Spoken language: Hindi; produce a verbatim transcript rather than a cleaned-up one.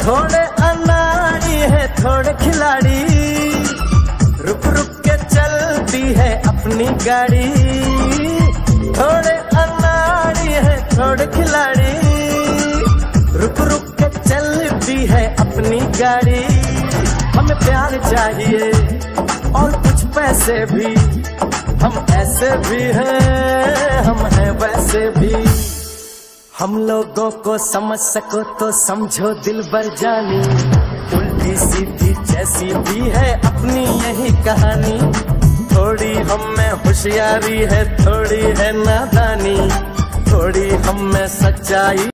थोड़े अनाड़ी है थोड़े खिलाड़ी, रुक रुक के चलती है अपनी गाड़ी। थोड़े अनाड़ी है थोड़े खिलाड़ी, रुक रुक के चलती है अपनी गाड़ी। हमें प्यार चाहिए और कुछ पैसे भी, हम ऐसे भी हैं हम हैं वैसे भी। हम लोगों को समझ सको तो समझो दिलबर जानी, उल्टी सीधी जैसी भी है अपनी यही कहानी। थोड़ी हम में होशियारी है थोड़ी है नादानी, थोड़ी हम में सच्चाई